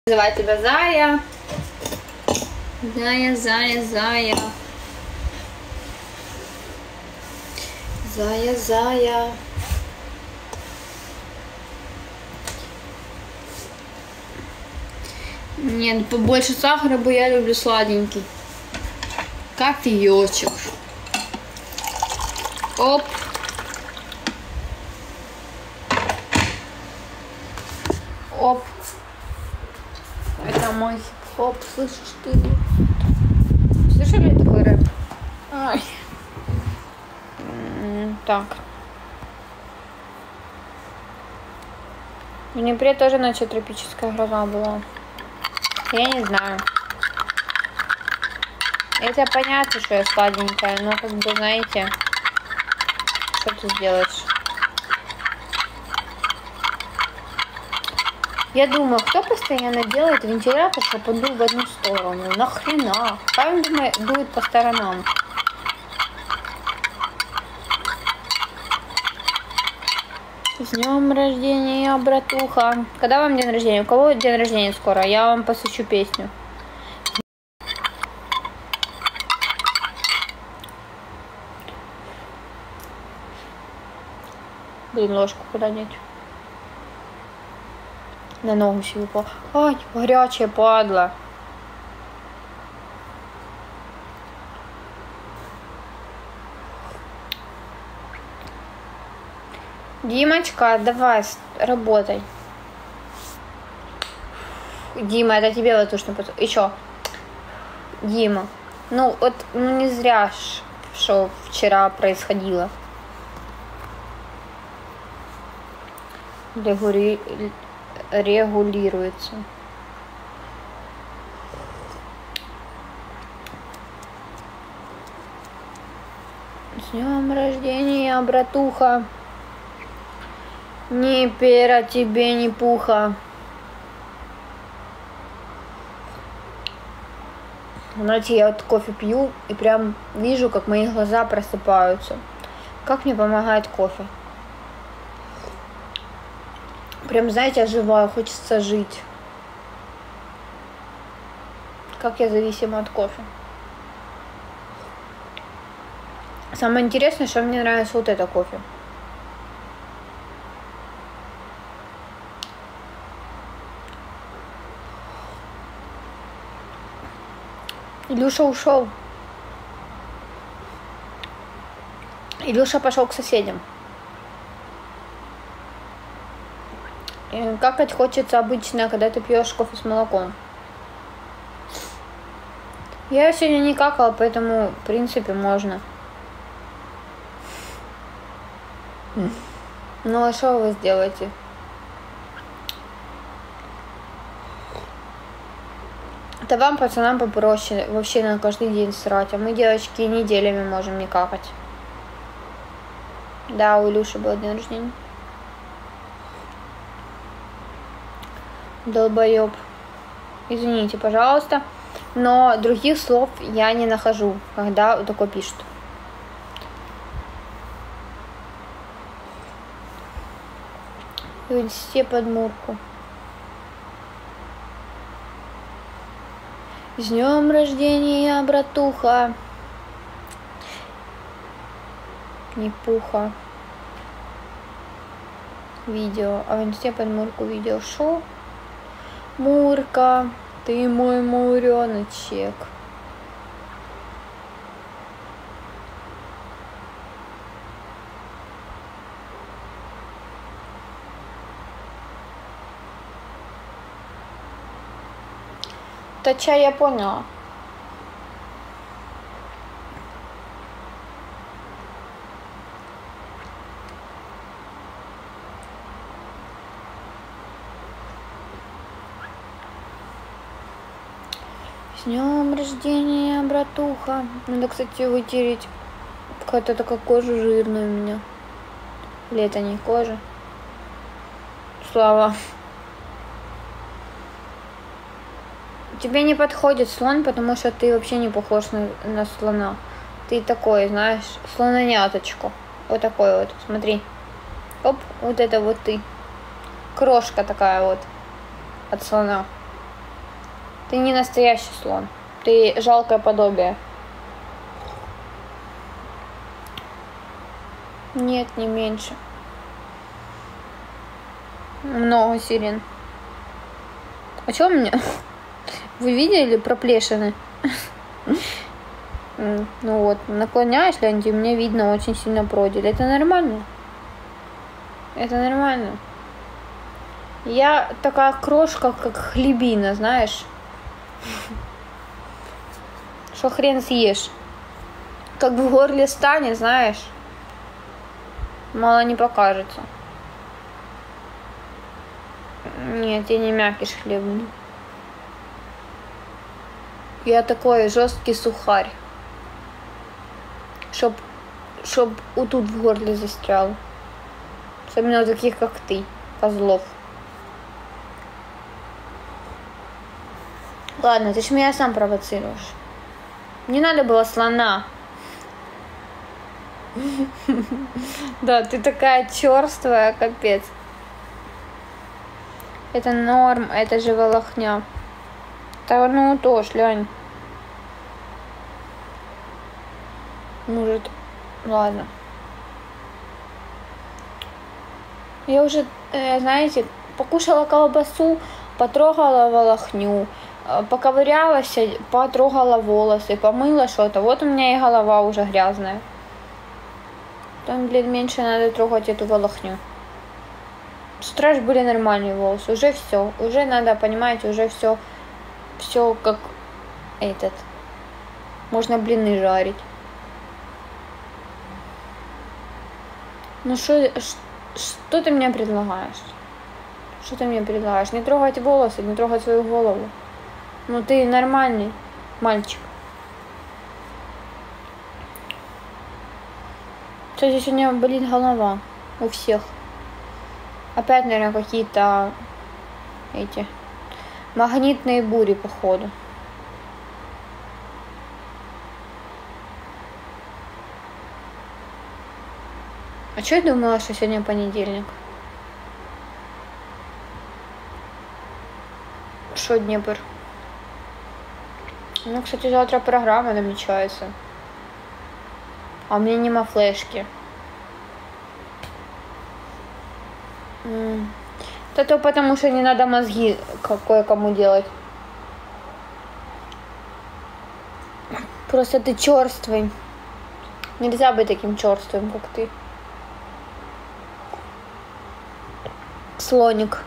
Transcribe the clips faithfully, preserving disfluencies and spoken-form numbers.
Называю тебя Зая. Зая, Зая, Зая. Зая, Зая. Нет, побольше сахара, бы я люблю сладенький. Кофеечек. Оп. Оп. Это мой хип-хоп, слышишь ты? Слышали такой рэп? Ай. Так. В Днепре тоже ночью тропическая гроза была. Я не знаю. Это понятно, что я сладенькая, но как бы, знаете, что ты сделаешь? Я думаю, кто постоянно делает вентилятор, чтобы он дул в одну сторону? Нахрена? Как он думает, дует по сторонам? С днем рождения, братуха. Когда вам день рождения? У кого день рождения скоро? Я вам посвящу песню. Блин, ложку куда деть? На ногу себе упал. Ай, горячая падла. Димочка, давай, работай. Дима, это тебе воздушный поток. Еще. Дима. Ну, вот, ну не зря, что вчера происходило. Регули... Регулируется. С днем рождения, братуха. Ни пера тебе, ни пуха. Знаете, я вот кофе пью и прям вижу, как мои глаза просыпаются. Как мне помогает кофе. Прям, знаете, оживаю, хочется жить. Как я зависима от кофе. Самое интересное, что мне нравится вот это кофе. Илюша ушел. Илюша пошел к соседям. И какать хочется обычно, когда ты пьешь кофе с молоком. Я сегодня не какала, поэтому в принципе можно. Ну а что вы сделаете? Это вам, пацанам, попроще вообще на каждый день срать, а мы, девочки, неделями можем не какать. Да, у Илюши был день рождения. Долбоёб. Извините, пожалуйста, но других слов я не нахожу, когда вот такое пишут. Все под Мурку. С днем рождения, братуха. Не пуха. Видео. А в инсте под Мурку видео. Шо? Мурка, ты мой муреночек. Тача, я поняла. С днем рождения, братуха. Надо, кстати, вытереть. Какая-то такая кожа жирная у меня. Или это не кожа? Слава. Тебе не подходит слон, потому что ты вообще не похож на, на слона. Ты такой, знаешь, слононяточку. Вот такой вот, смотри. Оп, вот это вот ты. Крошка такая вот от слона. Ты не настоящий слон. Ты жалкое подобие. Нет, не меньше. Много сирен. А чё у меня? Вы видели проплешины? Ну вот, наклоняешь, Лянти, у меня видно очень сильно продели. Это нормально? Это нормально. Я такая крошка, как хлебина, знаешь? Что хрен съешь. Как в горле станет, знаешь? Мало не покажется. Нет, я не мякиш хлебный. Я такой жесткий сухарь. Чтоб, чтоб вот тут в горле застрял. Особенно у таких, как ты, козлов. Ладно, ты ж меня сам провоцируешь. Не надо было слона. Да, ты такая черствая, капец. Это норм, это же волохня. Да ну тоже, Лянь. Может, ладно. Я уже, э, знаете, покушала колбасу, потрогала волохню, э, поковырялась, потрогала волосы, помыла что-то. Вот у меня и голова уже грязная. Там, блин, меньше надо трогать эту волохню. С утра же были нормальные волосы. Уже все. Уже надо, понимаете, уже все. Все как этот. Можно блины жарить. Ну что, что ты мне предлагаешь? Что ты мне предлагаешь? Не трогать волосы, не трогать свою голову. Ну ты нормальный мальчик. Кстати, сегодня болит голова у всех. Опять, наверное, какие-то эти магнитные бури, походу. А что я думала, что сегодня понедельник? Что Днепр? Ну, кстати, завтра программа намечается. А у меня нема флешки. Это то потому, что не надо мозги кое-кому делать. Просто ты черствый. Нельзя быть таким черствым, как ты. Слоник.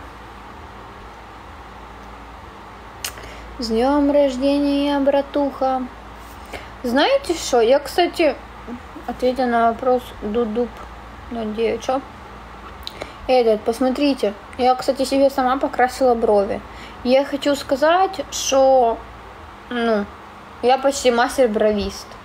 С днем рождения, братуха. Знаете что? Я, кстати, ответила на вопрос Дудуп. Надеюсь, что? Этот, посмотрите. Я, кстати, себе сама покрасила брови. Я хочу сказать, что, ну, я почти мастер-бровист.